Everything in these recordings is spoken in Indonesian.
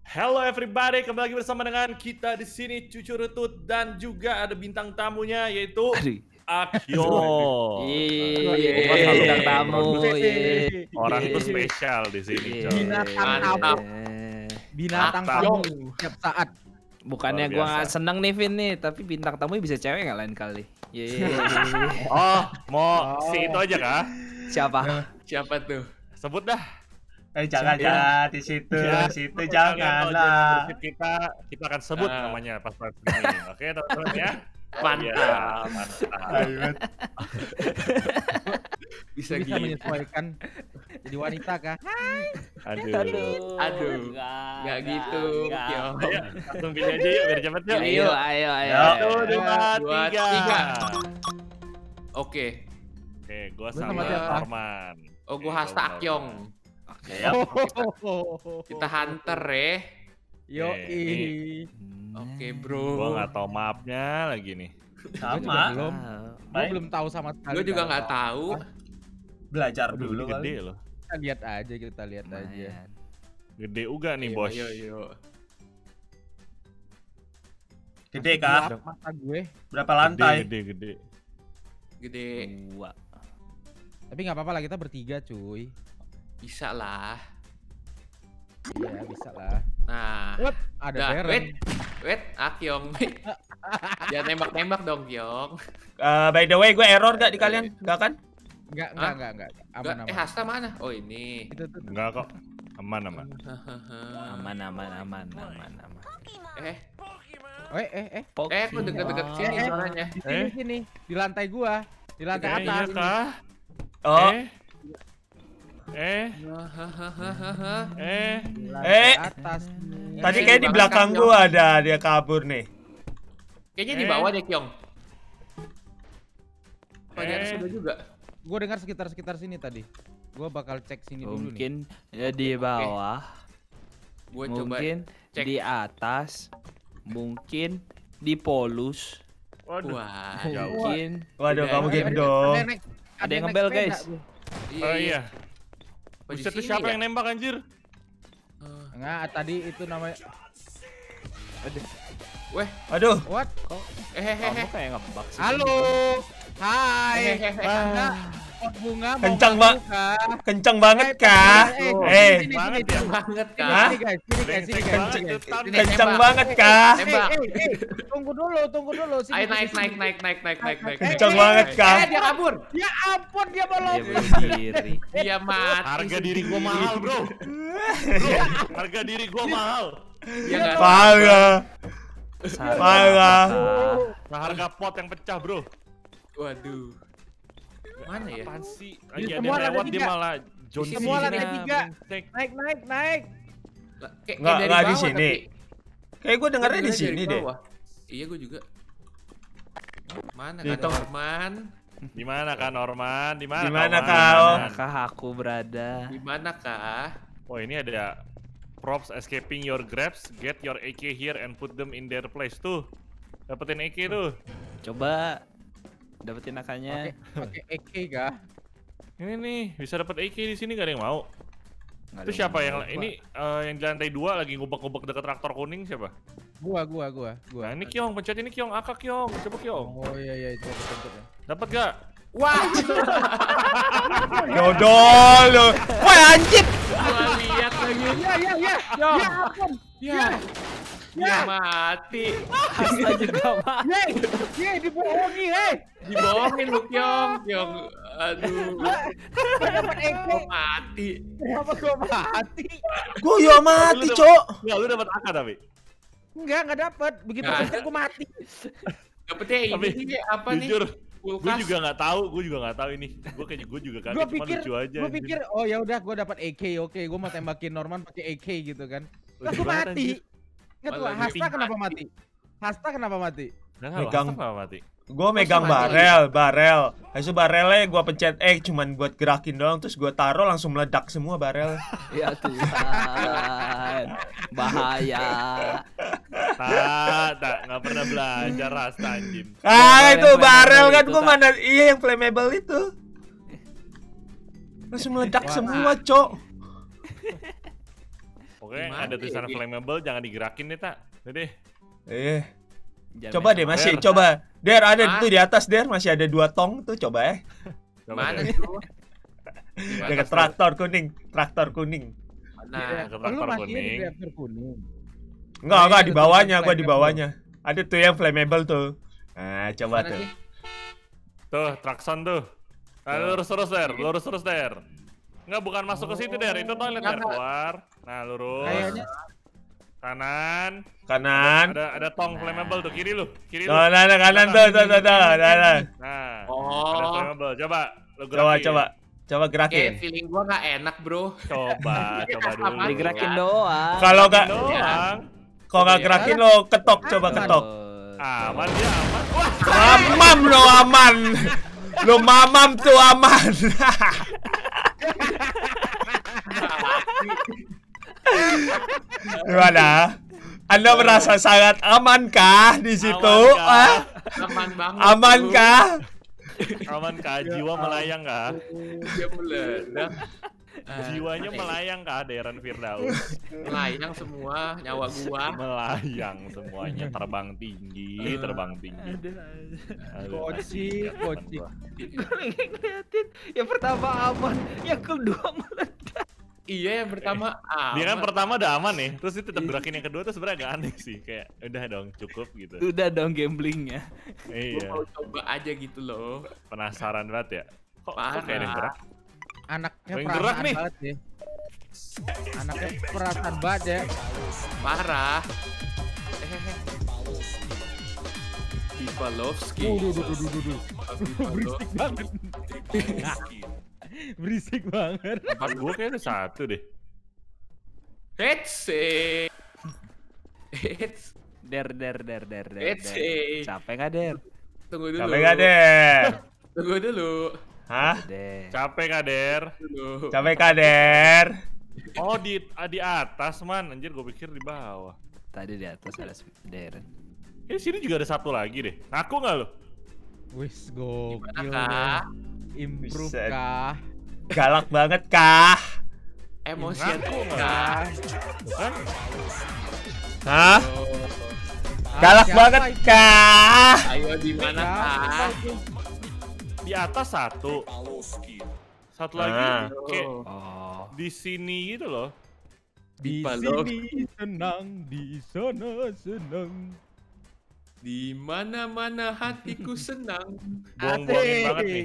Hello everybody, kembali lagi bersama dengan kita di sini Cucu Retut dan juga ada bintang tamunya yaitu Akio. Bintang tamu. Orang itu spesial di sini, coy. Binatang tamu setiap saat. Bukannya gua nggak seneng nih Vin nih, tapi bintang tamu bisa cewek nggak lain kali. Oh, mau si itu aja kah? Siapa tuh? Sebut dah. Jangan di situ, situ janganlah. Kita akan sebut namanya pas ini. Oke, teman-teman ya. Mantap. Bisa menyesuaikan jadi wanita kah? Aduh. Nggak gitu. Ayo, langsung pilih aja yuk biar cepet yuk. Ayo. 1, 2, 3. Oke, Gua sama Arman. Oh, gua Hasta Akyong. Oke, kita hunter ya. Oke, bro. Gua nggak tahu mapnya lagi nih. Sama. Gua belum tahu sama sekali. Gua juga nggak tahu. Belajar Aduh, dulu gede kali. loh. Kita lihat aja. Gede juga nih, bos. Yo. Gede kah? Mata gue. Berapa lantai? Gede. Dua. Tapi nggak apa-apa lah, kita bertiga cuy. Bisa lah. Iya bisa lah. Nah, Ada dah, Beren. wait, Akyong. Jangan nembak-nembak dong, Kyong. By the way, gue error gak di kalian? Gak kan? Enggak. Aman. Hasta mana? Oh, ini. Itu. Enggak kok. Aman. Aman. Aku deket-deket sini suaranya. Sini. Di lantai gua. Di lantai atas. Iya kah? Oh. Atas. Tadi kayak di belakang gua ada dia kabur nih. Kayaknya di bawah deh, Kyong. Banyak sudah juga. Gua dengar sekitar sini tadi. Gua bakal cek sini dulu nih. Mungkin ya di bawah, Gua coba mungkin cek. di atas, mungkin di polus, Wah. mungkin Waduh, Udah, kamu udah, gitu dong. ada yang ngebel guys. Oh iya. Di Buset tuh sini siapa ya? yang nembak anjir? Enggak, tadi itu namanya. Weh, Aduh. What? Kamu kayak ngebak sih. Halo. Hai. hehehe. Pot bunga mau Kencang, kamu Pak. kah? Kenceng banget kah? Sini, banget sini, ya. Banget kan? Hah? Sini guys. Kenceng banget. Kenceng banget kah? Tembak. Tunggu dulu. Sini, Ayo sini, naik. Kenceng banget kah? Dia kabur. Ya ampun, dia mau Dia lompat. berdiri. Dia mati. Harga diri gua mahal, bro. Harga diri gua mahal. Dia nggak Parah. Sarang Parah. apakah? Nah, harga pot yang pecah, bro. Waduh. Mana ya? Apaan sih? Di Lagi ada semua yang lewat lantai dia tiga. malah John Di semua Cena, lantai tiga. brengsek. Naik. Nggak dari di bawah, sini. tapi- Kayak gue dengarnya di Dari sini deh. bawah. Iya, gue juga. Mana Di kan tong- Norman? Di mana kan Norman? Di mana? Di mana Norman? kau? Manakah aku berada? Di mana kah? Oh, ini ada props escaping your grabs. Get your AK here and put them in their place tuh. Dapetin AK tuh. Coba dapetin akanya. Pakai EK kah? Ini nih, bisa dapet AK di sini gak ada yang mau. Nggak Itu ada siapa yang yang ini yang di lantai 2 lagi ngubek-ngubek deket traktor kuning siapa? Gua. Nah, ini Kyong, pencet ini Kyong, Aka Kyong. Coba Kyong. Oh iya, itu betul. Dapat gak? Wah, Dodol lu. Wah anjir. gua lihat lagi. Ya. Ya ampun. Ya. Dia mati. Hasta juga mah. Ye, dibohongi, hei. Dibohongin lu, Kyong. Aduh. Gua dapat EK. Gua mati. Kenapa gua mati? Gue ya mati, Cok. Enggak, lu dapat Aka tapi. Enggak dapat. Begitu Nggak. pencet gua mati. Dapetnya Tapi, ini nih, apa nih? Jujur, gue Kulkas. juga nggak tahu ini. Gue juga kaget, Gua cuma lucu aja. Gua pikir oh ya udah gua dapat EK. Oke, gua mau tembakin Norman pakai EK gitu kan. Lah Lucu gua banget, mati. anjir. Enggak tuh, Malah Hasta dia kenapa mati? Hasta kenapa mati? Nah, Megang. mati. Gue megang mati? barel. Habis itu barelnya gue pencet cuman buat gerakin doang, terus gue taruh langsung meledak semua barel. Ya Tuhan. Bahaya. Nggak pernah belajar Rasta anjing. Itu yang barel flammable kan itu, gue Tak. mana iya yang flammable itu. Langsung meledak Wah, semua, Cok. Oke, Gimana ada tulisan ya? flammable, jangan digerakin deh, Tak. Udah deh. Jamin Coba deh, sama masih Der. coba. Der ada Hah? tuh di atas, Der masih ada 2 tong tuh, coba Coba Mana deh. tuh? Dekat traktor kuning. Nah, Ke Oh, lu traktor masih kuning. di reaktor kuning. Enggak, Ada di tulisan bawahnya, gua di flammable. bawahnya. Ada tuh yang flammable tuh. Nah, coba mana tuh. sih? Tuh, Trakson tuh. Nah, lurus terus, Der. Lurus terus, Der. Enggak, bukan masuk ke situ, Der. Itu toilet, Der. Keluar. Nah, lurus. Kayaknya Kanan. Kanan. Ada tong flammable tuh, kiri lu. Kiri lu. Nah, kanan tuh. Nah. Nah, Oh. ada flammable. Coba lu Coba gerakin. gerakin. Kayak feeling gua nggak enak, bro. Coba dulu. Digerakin doang. Kalau nggak, doang. kalau nggak gerakin lo ketok, coba ketok. Aman dia, aman. Wah, Mamam lo aman. Lo mamam tuh aman. Gimana? Anda merasa sangat amankah di situ? Amankah? Aman banget. Amankah? aman kah? Jiwa melayang kah? Dia meledak. Jiwanya melayang kah, Deren Firdaus? Melayang semua nyawa gua. Melayang semuanya, terbang tinggi. Aduh, Kocik, kasihan teman kocik. gua. Gue lagi ngeliatin. Yang pertama aman, yang kedua meledak. Iya yang pertama Dia kan aman. pertama udah aman nih, terus itu tetap gerakin yang kedua tuh sebenarnya agak aneh sih, kayak udah dong cukup gitu. Udah dong gamblingnya. Gua Iya, mau coba aja gitu loh. penasaran banget ya. Kok Parah. kayak ada yang gerak? Anaknya Yang gerak perasaan nih. banget ya. Anaknya perasaan banget ya. Parah. Pivalovski. Duh. Berisik banget. Berisik banget. Tempat gua kayak ada satu deh. Hetse. Hets. Der. Ece. Capek nggak Der? Tunggu dulu. Capek gak deh? Tunggu dulu. Hah? Der. Capek kah, Der? Dulu. Capek gak der? Oh, di atas, man. Anjir, gua pikir di bawah. Tadi di atas ada Der. Di sini juga ada satu lagi deh. Ngaku nggak lo? Wis gokil. Kak? Improve Buset. kah? Galak banget kah? Emosian Ngaku nggak? kah? Bukan? Hah? Oh, Galak siapa banget itu? kah? ayo di mana kah? Di atas satu. Satu lagi Ah. kayak Oh. di sini gitu loh. Di Pivalovski. sini senang, di sana senang. Di mana-mana hatiku senang. Buang-buangin banget nih.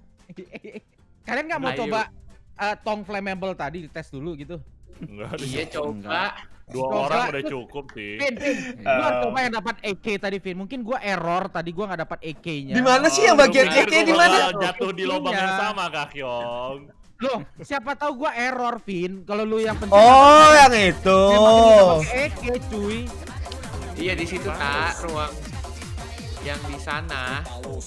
Kalian nggak mau Ayo. coba tong flammable tadi dites dulu gitu? Enggak, Iya coba. dua Coba. orang udah cukup sih. Vin, gua coba yang dapat AK tadi, Vin. Mungkin gua error tadi, gua nggak dapat AK-nya. Di mana sih yang lu bagian pikir EK gua di mana? bakal jatuh di lubang yang sama kah, Kyong? Loh, siapa tahu gua error, Vin. Kalau lu yang penting Oh, yang itu. AK, cuy. Iya di situ tak ruang yang di sana.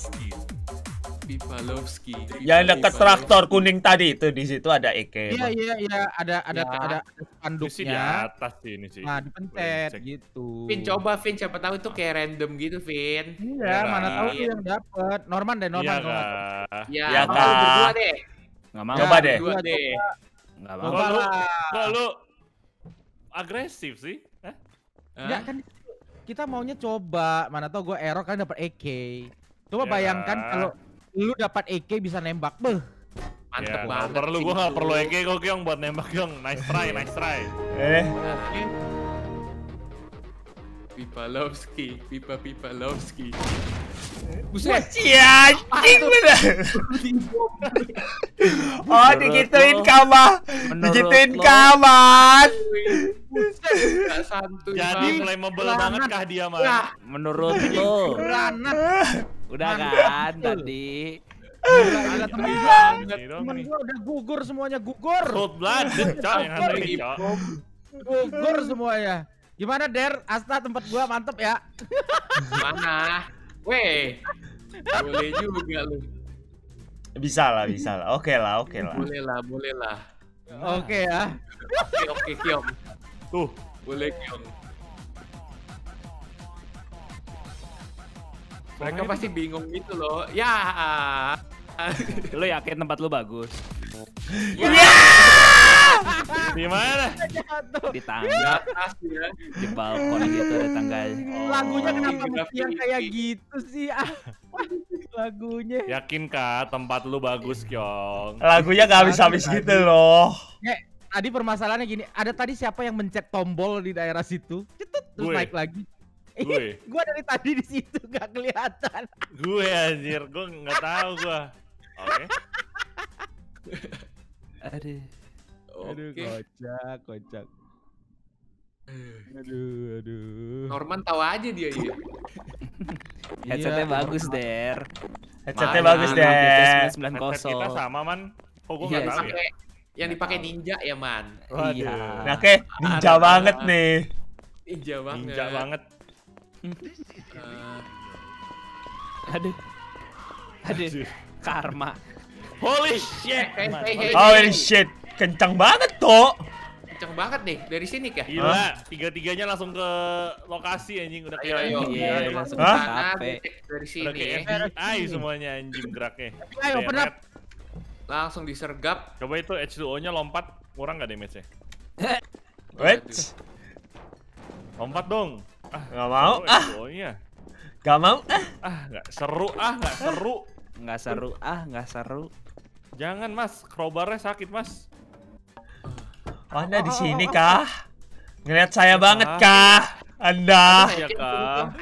Pivalovski. Yang dekat traktor kuning tadi itu di situ ada EK. Iya, iya, ada Ya. Ini sih di spanduknya. atas sih ini sih. Nah, dipencet Brengsek. gitu. Vin coba Vin siapa tahu itu kayak random gitu Vin. Iya, mana tahu tuh yang dapet. Norman deh, Norman. Iya Norman. kah? Ya, Ya, mau Kak. lu berdua deh. Nggak mau. Coba deh. Berdua deh. Nggak mau. Kok Coba lu, lah. kok lu agresif sih? Hah? Ya kan kita maunya coba. Mana tahu gua error kan dapat AK. Coba Ya. bayangkan kalau lu dapat AK bisa nembak. Beh. Mantep Ya, nggak banget. perlu, Vin. gua nggak perlu EK kok, Kyong, buat nembak, Kyong. Nice try, nice try. Oke. Pivalovski, Pivalovski. Buset. Iya, anjing bener. Oh, digituin kaman. Digituin lo. kaman. Gak santuy Jadi banget. flammable Granat. banget kah dia, Man? Ya, Menurut lo. Granat. Udah Mantap. kan tadi. Gila, temen gua. Ini dong Temen nih. gua udah gugur semuanya, gugur. Cold blooded, Cok, yang ada ini, Cok. Gugur semuanya. Gimana, Der? Asta tempat gua mantep ya. mana? Weh. Boleh juga lu. Bisa lah. Oke lah. Boleh lah. Oke ya. Oke, Kyong. Tuh, Boleh, Kyong. Mereka pasti bingung gitu loh. Ya. Lo yakin tempat lo bagus? Ya! Di mana? Di Di tangga, atas ya. di balkon gitu ada tangganya. Lagunya kenapa Iya, mesti yang kayak gitu sih? Lagunya. Yakin kah tempat lu bagus, Kyong? Lagunya gak habis-habis gitu loh. Tadi permasalahannya gini, ada tadi siapa yang mencet tombol di daerah situ? Cetut, terus Gue. naik lagi. Gue. Gua dari tadi di situ gak kelihatan. Gue anjir, gue nggak tahu gue. Oke. Aduh. Aduh, Oke. kocak. Aduh. Norman tahu aja dia ya. Headsetnya Iya. bagus, Der. Headsetnya Mana? bagus deh. Headset 990. kita sama man. Kok gue Iya, nggak tahu ya? Yang dipakai ninja ya, Man. Iya. Nah, oke, ninja banget nih. Ninja banget. Ninja banget. Eh, Aduh. Aduh. Karma. Holy shit. Hey. Holy shit, kencang banget tuh. Kenceng banget nih dari sini kah? Gila, tiga-tiganya langsung ke lokasi anjing udah kayak Ayo. Iya, Ayo, langsung Hah? ke kafe. Dari udah sini. kayak FBI semuanya anjing geraknya. Ayo, open up. Langsung disergap. Coba itu H2O-nya lompat, kurang nggak damage-nya? Wait, Lompat dong. gak mau, H2O-nya. gak mau. Nggak seru, nggak seru. Nggak seru. Jangan mas, crowbar-nya sakit mas. Anda di sini kah? Ngeliat saya banget kah? Anda? Ya kah?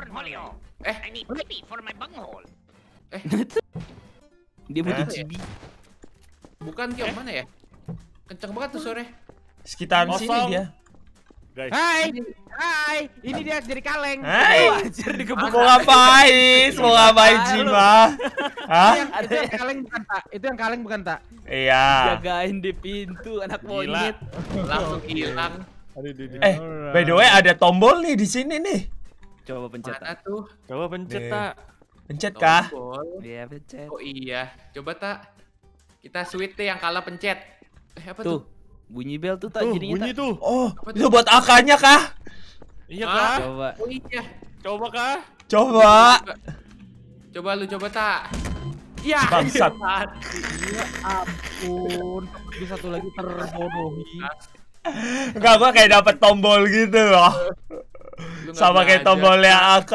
Dia butuh Hah? cibi. Bukan Kyong mana ya? Kenceng banget tuh sore. Sekitaran sini Kosong. dia. Guys, Hai, ini dia jadi kaleng. Hai, Anjir digebuk. mau ngapain? Mau ngapain Jima? Hah? Itu yang kaleng bukan tak? Itu yang kaleng bukan tak? Iya. Jagain di pintu anak Gila. monyet. Langsung hilang. By the way ada tombol nih di sini nih. Coba pencet. Mana tuh? coba pencet Nih. tak. Pencet kah? Tombol. Iya pencet. Oh iya. Coba tak. Kita sweet deh yang kalah pencet. Apa Tuh, tuh? bunyi bel tuh tak Tuh, jadinya bunyi tak. tuh. Oh, Apa itu buat AK-nya kah? Iya Ah. kah? Coba. Oh iya. Coba kah? Coba. Coba lu coba tak. Ya. Bangsat. Mati. Ya ampun, tapi satu lagi terbodohi. Enggak, gua kayak dapet tombol gitu loh. Lu nggak Sama kayak belajar, tombolnya Tak. AK.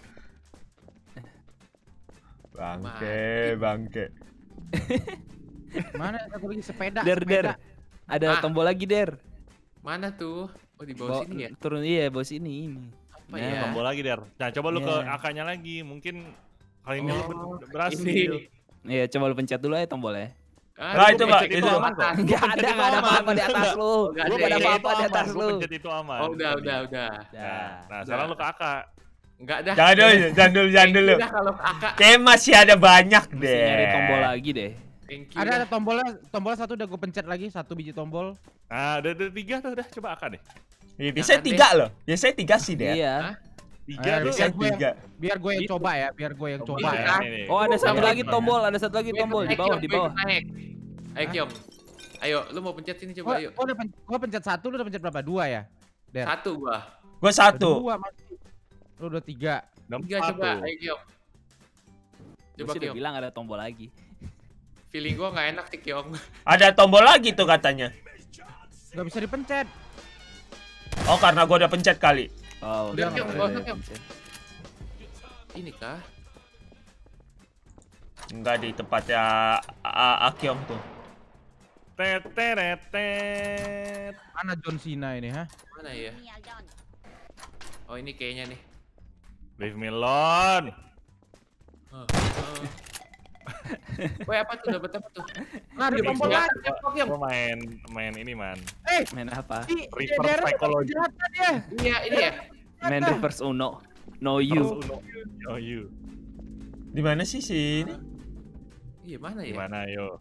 Bangke. Mana satu lagi sepeda? Der. Ada Ah. tombol lagi, Der. Mana tuh? Oh di bawah sini ya? Turun iya, bawah sini ini. Apa Nah, ya? Tombol lagi der. Nah coba lu ke Iya. AK-nya lagi. Mungkin kali ini lu Oh, berhasil. ini. Iya, coba lu pencet dulu aja tombolnya. Nah, lu itu, pencet Pak, itu. aman. Enggak ada apa-apa di atas lu. Nggak Lu ada, pada iya, apa-apa di atas Gua lu. pencet itu aman. Oh udah. Nah, sekarang lu ke AK. Enggak dah. Jangan dulu. Udah kalau kakak. Kayak masih ada banyak Mesti deh. nyari tombol lagi deh. Thank you. Ada tombol satu udah gue pencet lagi, satu biji tombol. Nah, udah 3 tuh udah coba AK deh. Ya, biasanya 3 loh. Biasanya 3 sih deh. Iya. 3 Ayo, tuh. Biasanya gue yang- 3. Biar gue yang Itu. coba ya, biar gue yang coba Iya. ya. Nih. Oh, ada satu Coba. lagi tombol, ada satu lagi tombol di bawah, di bawah. Naik. Ayo Kyong. Ayo, lu mau pencet sini coba ayo. Gue pencet satu, lu udah pencet berapa? 2 ya? Der. Satu gua. Gua 1. 2 masih. Lu udah 3. Tiga coba. Ayo Kyong. Gua Coba sih udah Kyong. bilang ada tombol lagi. Feeling gua nggak enak sih Kyong. Ada tombol lagi tuh katanya. Gak bisa dipencet. Oh, karena gua udah pencet kali. Oh, Udah, nggak Kyong, boleh nggak usah, Kyong. pencet. Ini kah? Enggak di tempatnya Akyong tuh. Teteretet. Mana John Cena ini, ha? Mana ya? Oh ini kayaknya nih. Leave me alone. Woi apa tuh dapat apa tuh? Nah, ada Dia tombol bisa. lagi. Kyong. Gua main ini man. Main apa? Reverse psychology. dia. Iya ini ya. Main reverse Uno. No you. Oh you. Di mana sih sini? Iya mana ya? Gimana yo?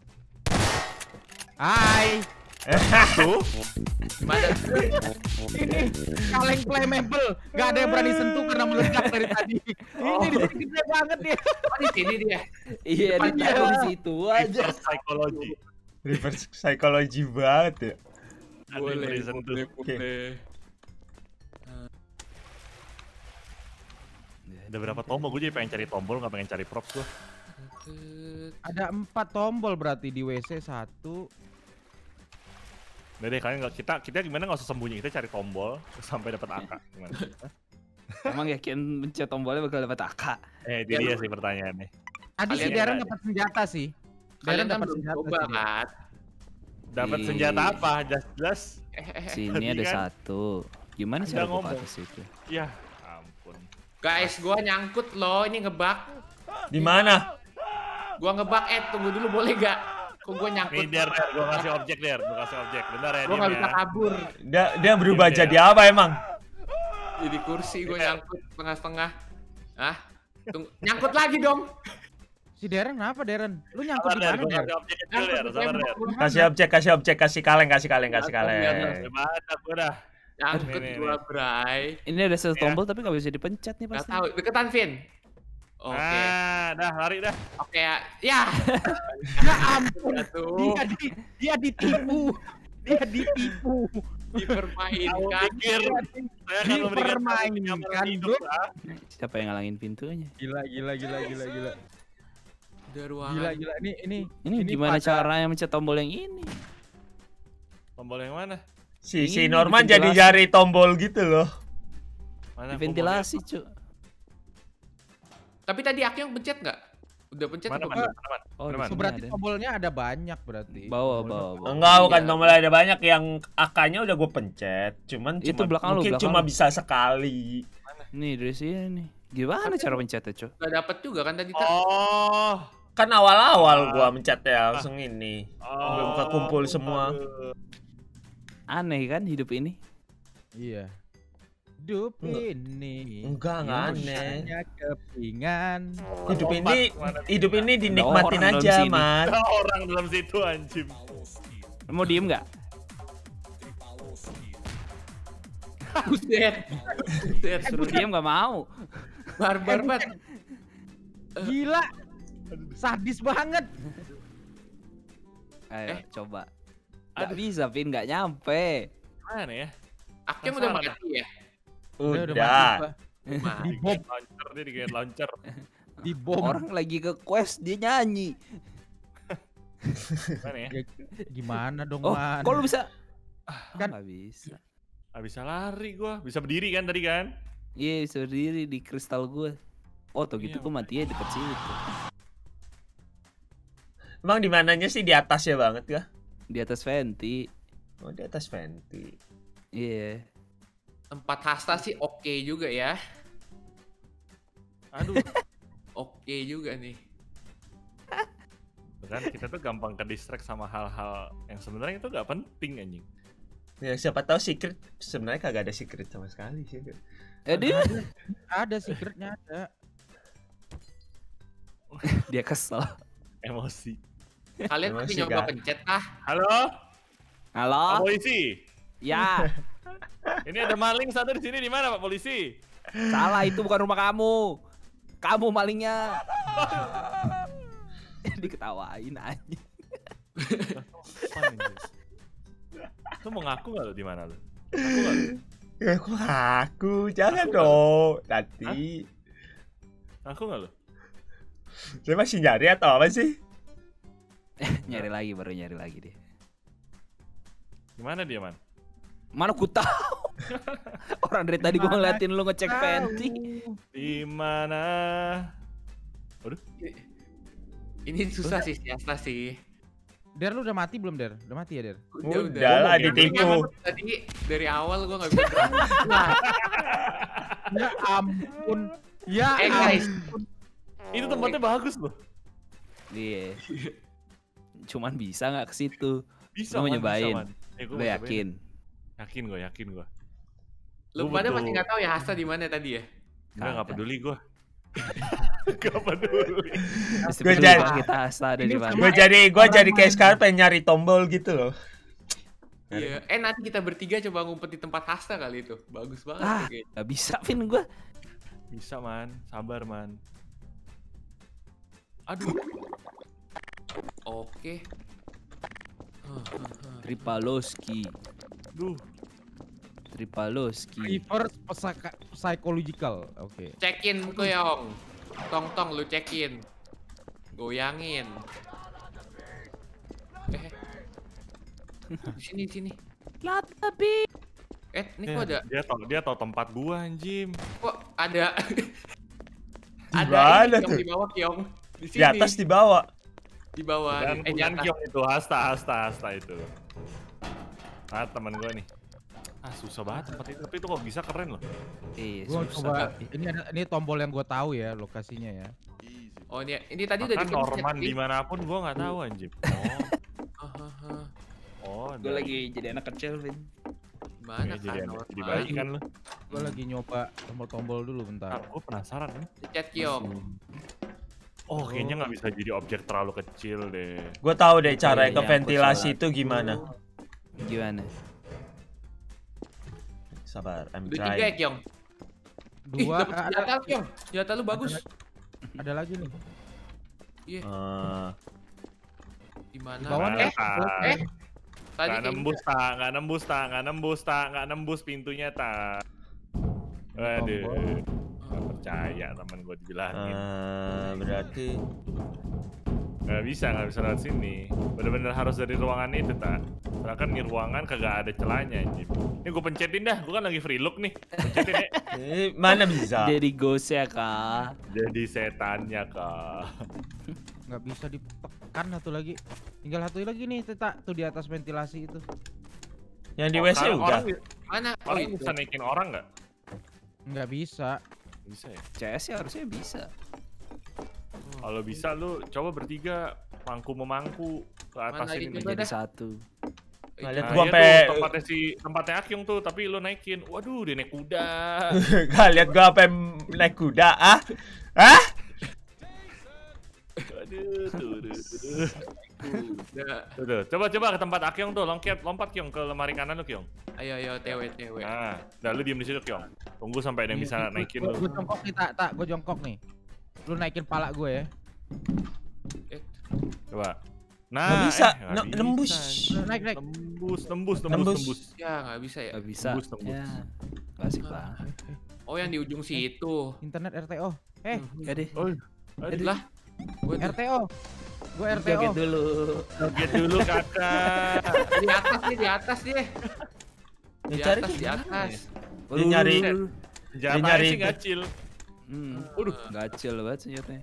Hai. Tuh. Mana? Ini kaleng flammable. Gak ada yang berani sentuh karena meledak dari tadi. Ini di sini gede banget dia. Oh di sini dia. Iya, ditaruh di situ aja. Reverse psychology. Reverse psychology banget ya. Ada yang beri sentuh. Ada berapa tombol? Gue jadi pengen cari tombol, nggak pengen cari props gue. Ada 4 tombol berarti di WC 1. Udah deh, kalian kita gimana nggak usah sembunyi, kita cari tombol sampai dapat angka. Gimana? Emang yakin mencet tombolnya bakal dapat AK? Itu dia sih pertanyaannya. Tadi si Kalian Darren nggak- dapat senjata sih. Kalian kan dapat belum senjata coba sih. kan? Dapat Iya. senjata apa? Jelas. Sini Tadi ada kan satu. Gimana Anda cara gua ke ngomong. atas itu? Ya ampun. Guys, gua nyangkut loh, ini ngebug. Di mana? Gua ngebug, tunggu dulu boleh gak? Kok gua nyangkut? Nih Der, gua kasih objek Der, gua kasih objek. Bentar ya, Gua diam gak bisa ya. kabur. Dia berubah Iya. jadi apa emang? Jadi kursi gua nyangkut setengah-setengah. Hah? Tunggu, nyangkut lagi dong. Si Darren kenapa Darren? Lu nyangkut Sabar di Der, mana gua Der? kasih objek kecil Der, Nyangkut di sabar Der. tembok. Kasih objek, kasih kaleng. Gimana gua dah. Nyangkut Nih, gua, Bray. Ini ada satu tombol tapi nggak bisa dipencet nih Gak pasti. tahu, deketan Vin. Oke. Nah, dah lari dah. Oke ya. Ya. Ya ampun. Aduh, Dia ditipu. Dia ditipu. dipermainkan. Pikir saya akan memberikan Dipermainkan, pengalaman hidup, bro. ah. Siapa yang ngalangin pintunya? Gila. Ada ruangan. Gila. Ini Ini gimana caranya mencet tombol yang ini? Tombol yang mana? Si Ini Norman jadi diventilasi. jari tombol gitu loh. Mana Di ventilasi, Cuk. Tapi tadi aku yang pencet nggak? Udah pencet Mana apa mana? belum? Mana? Oh, Mana? di sini berarti ada. tombolnya ada banyak berarti. Bawa. Enggak, bukan Iya. tombol ada banyak yang AK-nya udah gue pencet. Cuman Itu cuma belakang lu, mungkin belakang cuma lu. bisa sekali. Nih dari sini nih. Gimana cara pencetnya, Cuk? Gak dapet juga kan tadi tak? Oh. Kan awal-awal gua mencetnya langsung ini. Oh. Buka kumpul semua. Aduh. Aneh kan hidup ini? Iya. Hidup ini. Enggak aneh. Hanya kepingan. Hidup ini dinikmatin Ada orang aja, dalam sini. Mas. Ada orang dalam situ anjing. Lu mau diem nggak? Buset. Buset, Suruh diem nggak mau. barbar banget. Gila. Sadis banget. Ayo coba. Nggak bisa, Vin, nggak nyampe. Mana ya? Akhirnya udah mati ya? Udah. mati, Pak. Di bom launcher dia di game launcher. Di bom. Orang lagi ke quest dia nyanyi. Mana ya? Gimana dong, Oh, Man? kok lu bisa? Kan- Nggak bisa. Ah, bisa lari gua, bisa berdiri kan tadi kan? Iya, bisa berdiri di kristal gue. Oh, tuh gitu Iya, gue matinya deket situ. Emang di mananya sih, di atasnya banget kah? Di atas venti. Oh, di atas venti. Iya. Tempat hasta sih oke juga ya. Aduh, Oke juga nih. kan kita tuh gampang ke distract sama hal-hal yang sebenarnya itu gak penting anjing. Ya siapa tahu secret sebenarnya kagak ada secret sama sekali sih. Dia Ada secretnya ada. dia kesel. Emosi. Kalian Emang tapi sih, nyoba Kak. pencet kah? Halo, Pak Halo? Polisi. Ya, Ini ada maling satu di sini, di mana Pak Polisi? salah, itu bukan rumah kamu. Kamu malingnya. Diketawain aja. Lu mau ngaku gak lu di mana lu? Ngaku gak lu? Ya aku jangan dong. Nanti Ngaku gak lu? saya masih nyari atau apa sih? Nyari lagi, baru nyari lagi dia. Gimana dia, Man? Mana ku tahu? Orang dari tadi gua ngeliatin lu ngecek venti. Di mana? Ini susah sih siasta sih. Der, lu udah mati belum, Der? Udah mati ya, Der? Udah lah, ditipu. Tadi dari awal gua nggak bisa berani. Ya ampun. Ya Guys, Itu tempatnya bagus loh. Iya. Cuman bisa nggak ke situ? Bisa, Lu mau Man, nyobain? bisa, Man. Gua Lu mau yakin? cobain. Yakin gua. lu pada masih nggak tahu ya Hasta di mana tadi ya? Enggak peduli gua. Gak peduli. Gua jadi- kita asa ada di mana. Gua jadi kayak sekarang pengen nyari tombol gitu loh. Iya. Nanti kita bertiga coba ngumpet di tempat Hasta kali itu. Bagus banget. Ah, tuh kayaknya. nggak bisa, Vin, gua. Bisa, Man. Sabar, Man. Aduh. Oke. Tripaloski. Duh. Tripaloski. reverse psychological. Oke. Cekin tuh Yong. Tong lu cekin. Goyangin. Di sini. Tapi Ini kok ada? Dia tahu tempat gua anjim. Kok ada? Mana Kiong tuh? di bawah, Kiong. Di sini. Di atas di bawah. Di bawah. Dan Di bukan atas. Kiong itu, Hasta itu. Ah, teman gua nih. Ah, susah banget tempat itu, tapi itu kok bisa keren loh. iya Gua susah. coba ini tombol yang gue tahu ya lokasinya ya. Oh, ini tadi udah Kan dipencet, Norman Vin. dimanapun gua nggak tahu anjim. Oh, Gue lagi jadi anak kecil, Vin. Mana jadi kan? jadi bayi kan lu. Gue lagi nyoba tombol-tombol dulu bentar. Gua penasaran nih. Chat Kiong. Oh, kayaknya nggak bisa jadi objek terlalu kecil deh. Gue tahu deh cara ke Iya, ventilasi itu gimana. Gimana? Sabar, I'm Udah 3 ya, trying. Kiong. Dua Dapet senjata, Kiong. Senjata lu bagus. ada lagi nih. Iya. Di mana? Di bawah nih. Tadi Nggak nembus pintunya tak. Waduh, nggak percaya temen gue dibilangin. Berarti Nggak bisa lewat sini. Bener-bener harus dari ruangan itu tak. Soalnya kan di ruangan kagak ada celahnya anjir. Ini gue pencetin dah, gue kan lagi free look nih. Pencetin ya. mana bisa? Jadi ghost ya, Kak. Jadi setannya kak. Nggak bisa ditekan satu lagi. Tinggal satu lagi nih, Teta. Tuh di atas ventilasi itu. Yang di WC udah. mana? Oh, Orang itu. bisa naikin orang nggak? Nggak bisa. Bisa ya. CS ya harusnya bisa. Kalau bisa lu coba bertiga mangku ke atas Mana ini. gitu? nih. Coba Jadi dah. satu. Nah, lihat Nah, gua iya sampai tuh, tempatnya Akyong tuh, tapi lu naikin. Waduh, dia naik kuda. Gak lihat gua sampai naik kuda ah? Hah? Aduh, tuh. Udah. Coba ke tempat Akyong tuh, lompat Kyong ke lemari kanan lu Kyong. Ayo, TW. Nah, lu diem di situ Kyong. Tunggu sampai ada yang bisa naikin lu. Gue jongkok nih, Tak. Gue jongkok nih. Lu naikin pala gue ya. Coba. Nggak Nah, bisa, nggak nembus. bisa. Naik. Nembus. Ya, nggak bisa ya. Gak bisa. Tembus. Ya. Gak asik banget. Oh, yang di ujung situ. Internet RTO. Ya deh. Oh, Lah. Gua RTO. Gue RTO. Joget dulu. joget dulu kakak. di atas dia. Ya, Di cari atas, tuh di atas. Dia nyari. Jangan nyari sih itu. gacil. Waduh, gacil banget senjatanya.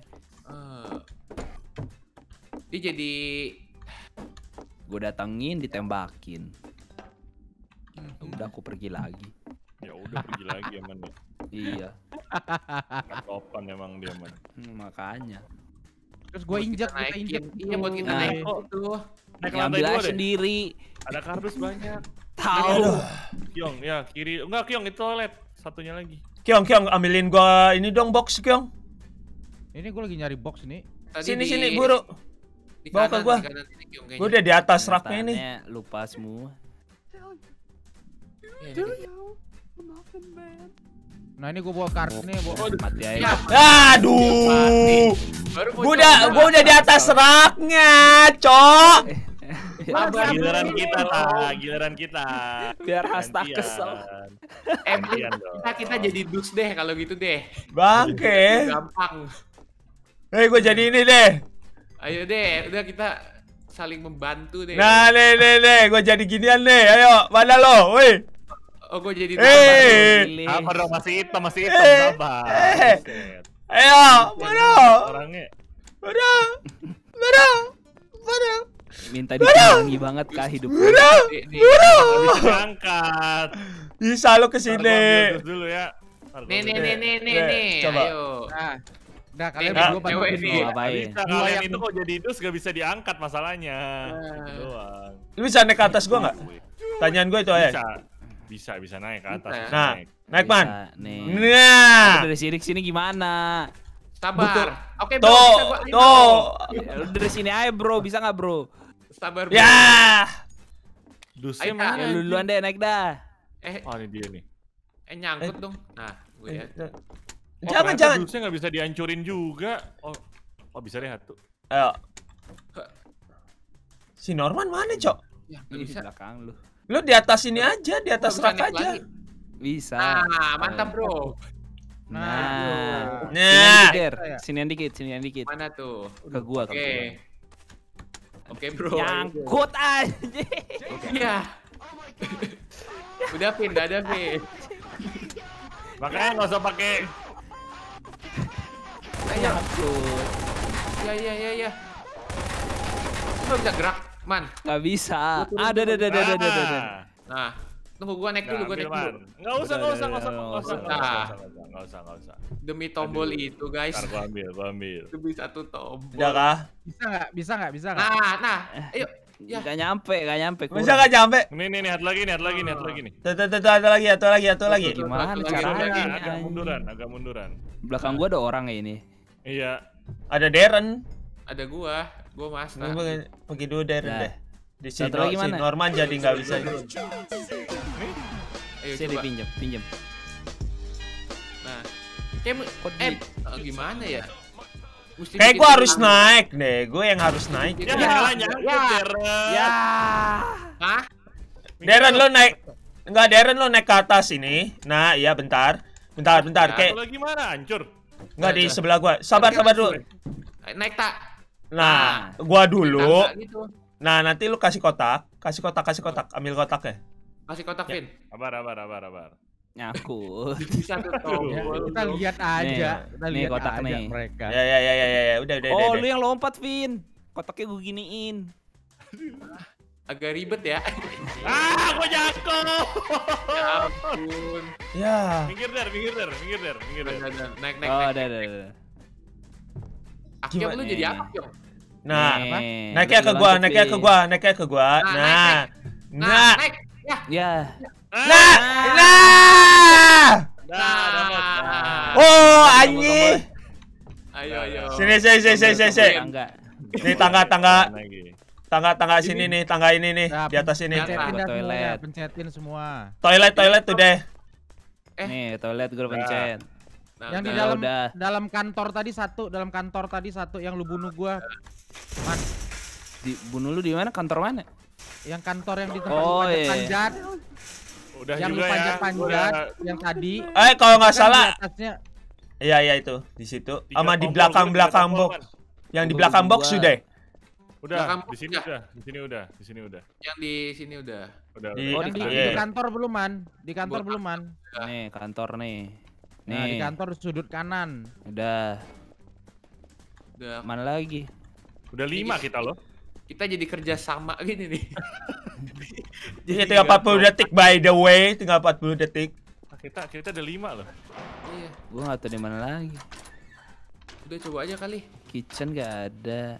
Dia jadi Gue datengin, ditembakin. Udah aku pergi lagi. Ya udah pergi lagi emang nih. Iya, Topan emang dia man. makanya. Terus gue injak, kita naikin. injak. Iya, buat kita Nah. naik tuh. Naik Ya, lantai ambil dua aja deh. sendiri. Ada kardus banyak. Tahu. Kyong, ya kiri. Enggak Kyong, itu toilet. Satunya lagi. Kyong, ambilin gua ini dong box Kyong. Ini gue lagi nyari box nih. Tadi Sini buru. Di Bawa ke kanan, gua. di kanan ini, Kiong, kayaknya. Gua udah di atas raknya ini. Ternyatanya lupa semua. Iya, ini. Nah ini gue bawa kartu nih, bawa. Mati Ya, aja. Aduh. baru mau Gua udah di atas raknya, Cok. Giliran kita lah, giliran kita. Biar Hasta Gantian. kesel. Gantian dong. kita jadi dus deh kalau gitu deh. Bangke. Gampang. Gua jadi ini deh. Ayo deh, udah kita saling membantu deh. Nah, nih, gua jadi ginian nih. Ayo, mana lo? Woi. Oh, gue jadi Eh. Apa dong, masih hitam, sabar. Buset. Ayo, mana? Orangnya. Mana? Minta dipangi banget kah hidup lu. Nggak bisa diangkat. Bisa lo Ntar gua kesini. ambil dus dulu ya. Ntar gua ambil. Nih. Coba. Ayo. Nah, udah kalian Nah, berdua cewek bantuin nih. gua. Nggak Ngapain? bisa, kalian itu kok jadi dus gak bisa diangkat masalahnya. Itu doang. Lu bisa naik ke atas gua nggak? Tanyaan gua itu aja. Bisa naik ke atas. Bisa. bisa Nah, naik. naik man. Bisa, nih. Nah. Lu dari sini ke sini gimana? Sabar. Oke, bro. Tuh, bisa gua- ayo, tuh. Ya, lu dari sini aja bro, bisa nggak bro? bro. Sabar, bro. Ya. Dusnya Ayo, mana? Ya, lu duluan deh naik dah. Oh, ini dia nih. Nyangkut dong. Nah, gue ya. Oh, Jangan, ternyata jangan. Dusnya nggak bisa dihancurin juga. Oh bisa deh tuh. Ayo. Si Norman mana, Cok? Ya, Ini nggak di bisa. belakang lu. Lu di atas ini aja, di atas Bisa rak naik aja. lagi. Bisa. Nah, mantap, bro. Nah. Nah. Sinian dikit, sinian dikit. Mana tuh? Ke gua, ke gua. Oke. Oke, bro. Nyangkut aja. Iya. Udah Vin, udah ada Vin. Makanya nggak usah pakai. Ayo. Ya. Lu bisa gerak, Man. Gak bisa. Turun, Ada. Nah, tunggu gua naik dulu, Nggak usah. Demi tombol Aduh. itu, guys. Ntar gua ambil. Demi satu tombol. Udah kah? Bisa nggak? Nah, ayo. Ya. Gak nyampe. Bisa nggak nyampe? Nih, lihat lagi nih. Tuh, ada lagi. Gimana Lagi, caranya? Agak munduran. Belakang gua ada orang ya ini. Iya. Ada Darren. Ada gua master. Pergi dulu Darren Nah. deh. Di Satu lagi si mana? Norman jadi nggak bisa. Ayo Sini coba. pinjam. Nah. Kayak gimana ya? Mesti Kayak bikin gua harus tangan. naik deh. Gue yang harus naik. Ya, nyangkut, Darren. Ya. Hah? Darren lo naik. Enggak, Darren lo naik ke atas ini. Nah, iya bentar. Bentar. Kayak Satu lagi mana? Hancur. enggak di sebelah gua. Sabar dulu. Naik tak? Nah, gua dulu. Tangga gitu. Nah, nanti lu kasih kotak. Ambil kotaknya. Kasih kotak Vin. Abar. Nyangkut. Bisa tuh tombol. Kita lihat aja. Nih, kotak nih. mereka. Ya. Udah. Oh, lu yang lompat, Vin. Kotaknya gue giniin. Agak ribet ya. Gua jatuh. Ya ampun. Ya. Minggir, Dar. Naik. Oh, udah. Akyong Gimana lu jadi apa, Kyong? Nah, Nih, naiknya ke gua. Nah. Naik. Ya. Ya. Nah. Dapat. Oh, anjing. Ayo. Sini. Enggak. Nih tangga Lagi. sini nih, tangga ini nih, Nah, di atas ini. Pencetin dah Toilet. semuanya, pencetin semua. Toilet tuh deh. Nih, toilet gue pencet. Nah, Yang di udah. udah. dalam kantor tadi satu yang lu bunuh gua. Man, Dibunuh lu di mana? Kantor mana? yang kantor yang di tempat Oh, lu iya. panjat, Udah yang lu juga ya. panjat, yang tadi. Kalau nggak Kan salah, di atasnya iya itu di situ. Sama di belakang box. Yang di belakang box sudah. Udah, Belakang di sini box udah. Yang di sini udah. Udah. Di- yang di iya. kantor belum, Man. Di kantor belum, Man. Nih, kantor nih. Nah, di Nih, kantor sudut kanan. udah. Udah. Mana lagi? Udah 5 kita loh. Kita jadi kerja sama gini nih. Ini tinggal 40 detik by the way, tinggal 40 detik. Kita ada 5 loh. Iya. Gua nggak tahu di mana lagi. Udah coba aja kali. Kitchen gak ada.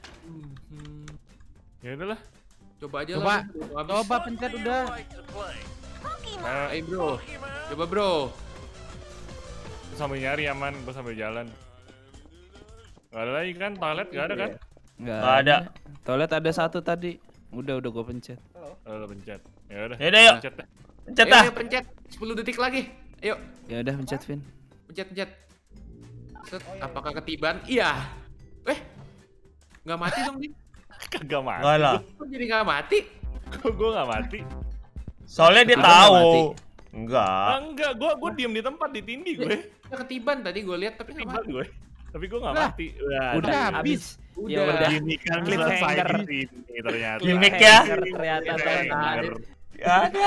Ya udahlah. Coba aja Coba. lah. Coba pencet udah. Ayo bro. Coba bro. Gua sambil nyari aman, gua sambil jalan. Gak ada lagi kan? Toilet gak ada kan? Nggak Nggak ada. Toilet ada satu tadi. Udah gua pencet. Lo pencet. Ya udah. Yaudah, yuk. Pencet deh. Pencet Ayo, dah. ayo pencet. 10 detik lagi. Ayo. Ya udah pencet, Vin. Pencet. Set. Apakah ketiban? Iya. Nggak mati dong, Din. Kagak mati. Enggak lah. Kok jadi nggak mati? Kok gua gak mati? Soalnya dia Dia nggak mati. tahu. Enggak. Enggak, gua diem di tempat ditindih gue. Ya ketiban tadi gue lihat tapi nggak Tiba mati. gue. Tapi gua gak Lah. mati. Udah habis. Ya udah. Gini kan Cliffhanger. selesai di sini ternyata. Gimmick ya. Ternyata Cliffhanger. Ada.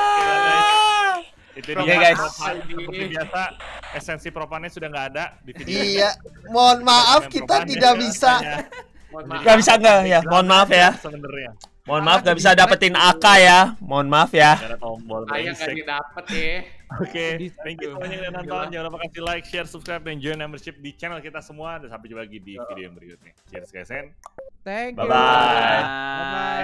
Itu Oke, dia guys. Propan. Seperti biasa, esensi propannya sudah nggak ada di video. Iya, mohon maaf kita tidak bisa. Mohon maaf. Gak bisa enggak ya? Mohon maaf ya. Sebenarnya. Mohon maaf gak bisa dapetin AK ya. Mohon maaf ya. Gak ada tombol. Sayang brengsek. nggak didapet ya. Oke, thank you semuanya yang udah nonton. Jangan lupa kasih like, share, subscribe, dan join membership di channel kita semua. Dan sampai jumpa lagi di video yang berikutnya. Cheers guys, and Thank you. Bye-bye. Bye.